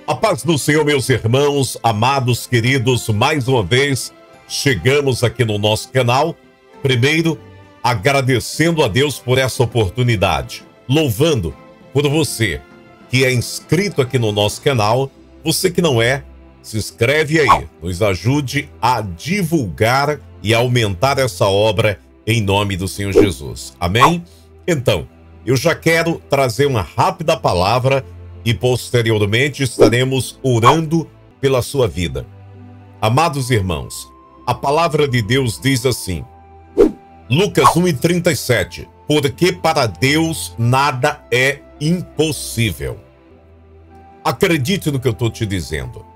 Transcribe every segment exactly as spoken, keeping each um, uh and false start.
A paz do Senhor, meus irmãos, amados, queridos, mais uma vez chegamos aqui no nosso canal. Primeiro, agradecendo a Deus por essa oportunidade, louvando por você que é inscrito aqui no nosso canal. Você que não é, se inscreve aí, nos ajude a divulgar e aumentar essa obra em nome do Senhor Jesus. Amém? Então, eu já quero trazer uma rápida palavra e posteriormente estaremos orando pela sua vida. Amados irmãos, a palavra de Deus diz assim, Lucas um e trinta e sete, porque para Deus nada é impossível. Acredite no que eu estou te dizendo.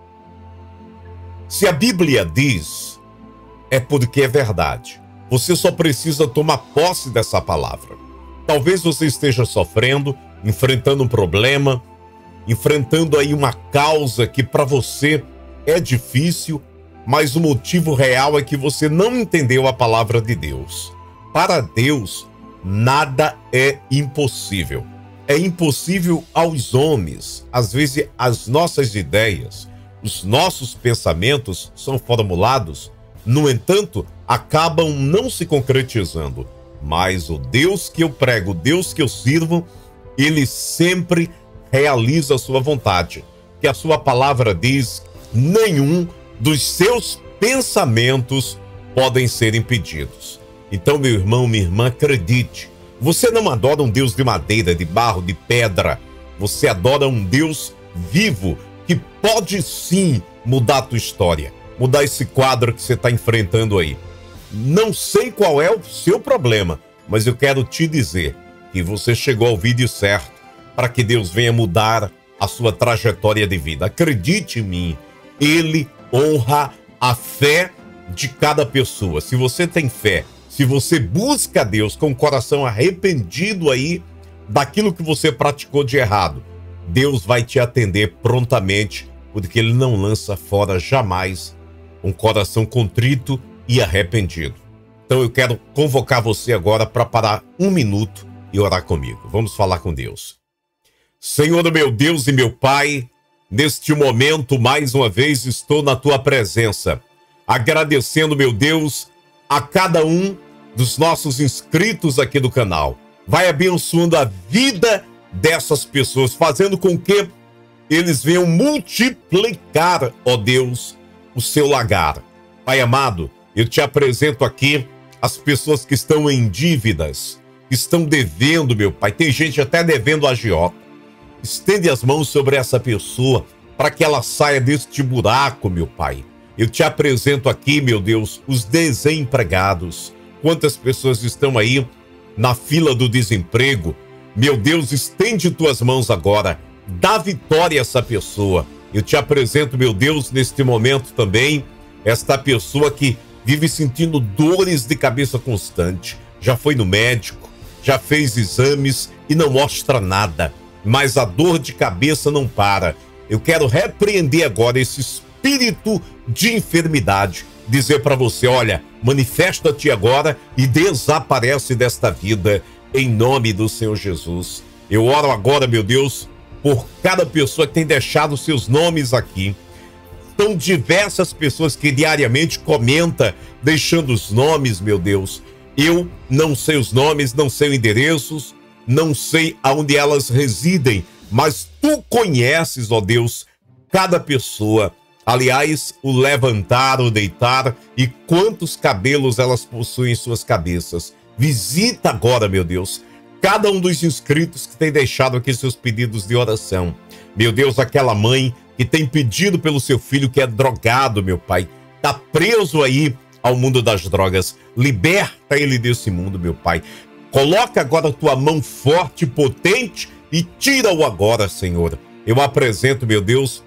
Se a Bíblia diz, é porque é verdade. Você só precisa tomar posse dessa palavra. Talvez você esteja sofrendo, enfrentando um problema, enfrentando aí uma causa que para você é difícil, mas o motivo real é que você não entendeu a palavra de Deus. Para Deus, nada é impossível. É impossível aos homens. Às vezes, as nossas ideias, os nossos pensamentos são formulados, no entanto, acabam não se concretizando. Mas o Deus que eu prego, o Deus que eu sirvo, ele sempre realiza a sua vontade, que a sua palavra diz, nenhum dos seus pensamentos podem ser impedidos. Então, meu irmão, minha irmã, acredite, você não adora um Deus de madeira, de barro, de pedra, você adora um Deus vivo, que pode sim mudar a tua história, mudar esse quadro que você está enfrentando aí. Não sei qual é o seu problema, mas eu quero te dizer que você chegou ao vídeo certo, para que Deus venha mudar a sua trajetória de vida. Acredite em mim, Ele honra a fé de cada pessoa. Se você tem fé, se você busca Deus com o coração arrependido aí daquilo que você praticou de errado, Deus vai te atender prontamente, porque Ele não lança fora jamais um coração contrito e arrependido. Então eu quero convocar você agora para parar um minuto e orar comigo. Vamos falar com Deus. Senhor, meu Deus e meu Pai, neste momento, mais uma vez, estou na Tua presença, agradecendo, meu Deus, a cada um dos nossos inscritos aqui do canal. Vai abençoando a vida dessas pessoas, fazendo com que eles venham multiplicar, ó Deus, o seu lagar. Pai amado, eu te apresento aqui as pessoas que estão em dívidas, que estão devendo, meu Pai. Tem gente até devendo a agiota. Estende as mãos sobre essa pessoa para que ela saia deste buraco, meu Pai. Eu te apresento aqui, meu Deus, os desempregados. Quantas pessoas estão aí na fila do desemprego? Meu Deus, estende tuas mãos agora. Dá vitória a essa pessoa. Eu te apresento, meu Deus, neste momento também, esta pessoa que vive sentindo dores de cabeça constante. Já foi no médico, já fez exames e não mostra nada. Mas a dor de cabeça não para. Eu quero repreender agora esse espírito de enfermidade. Dizer para você, olha, manifesta-te agora e desaparece desta vida em nome do Senhor Jesus. Eu oro agora, meu Deus, por cada pessoa que tem deixado seus nomes aqui. São diversas pessoas que diariamente comentam, deixando os nomes, meu Deus. Eu não sei os nomes, não sei os endereços, não sei aonde elas residem, mas Tu conheces, ó Deus, cada pessoa. Aliás, o levantar, o deitar e quantos cabelos elas possuem em suas cabeças. Visita agora, meu Deus, cada um dos inscritos que tem deixado aqui seus pedidos de oração. Meu Deus, aquela mãe que tem pedido pelo seu filho que é drogado, meu Pai, tá preso aí ao mundo das drogas. Liberta ele desse mundo, meu Pai. Coloca agora a Tua mão forte e potente e tira-o agora, Senhor. Eu apresento, meu Deus,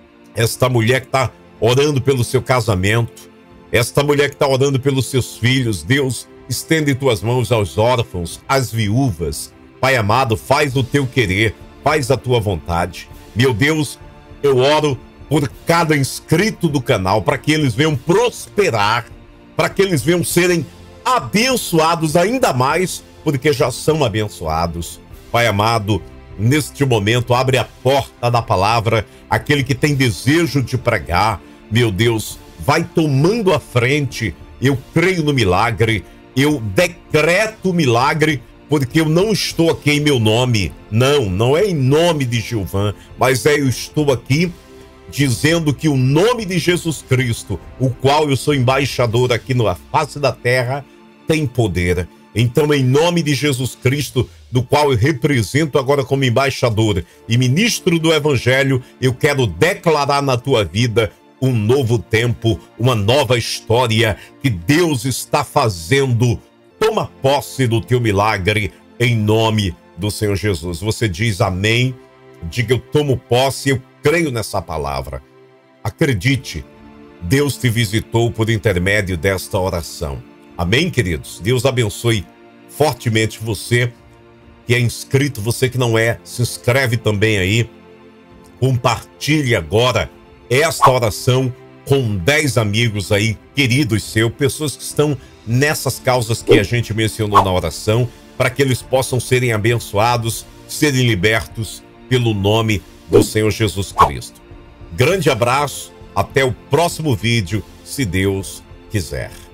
esta mulher que está orando pelo seu casamento, esta mulher que está orando pelos seus filhos. Deus, estende Tuas mãos aos órfãos, às viúvas. Pai amado, faz o Teu querer, faz a Tua vontade. Meu Deus, eu oro por cada inscrito do canal, para que eles venham prosperar, para que eles venham serem abençoados ainda mais, porque já são abençoados. Pai amado, neste momento, abre a porta da palavra, aquele que tem desejo de pregar, meu Deus, vai tomando a frente. Eu creio no milagre, eu decreto o milagre, porque eu não estou aqui em meu nome. Não, não é em nome de Gilvan, mas é eu estou aqui dizendo que o nome de Jesus Cristo, o qual eu sou embaixador aqui na face da terra, tem poder. Então, em nome de Jesus Cristo, do qual eu represento agora como embaixador e ministro do Evangelho, eu quero declarar na tua vida um novo tempo, uma nova história que Deus está fazendo. Toma posse do teu milagre em nome do Senhor Jesus. Você diz amém, diga eu tomo posse, eu creio nessa palavra. Acredite, Deus te visitou por intermédio desta oração. Amém, queridos? Deus abençoe fortemente você que é inscrito, você que não é, se inscreve também aí. Compartilhe agora esta oração com dez amigos aí, queridos seus, pessoas que estão nessas causas que a gente mencionou na oração, para que eles possam serem abençoados, serem libertos pelo nome do Senhor Jesus Cristo. Grande abraço, até o próximo vídeo, se Deus quiser.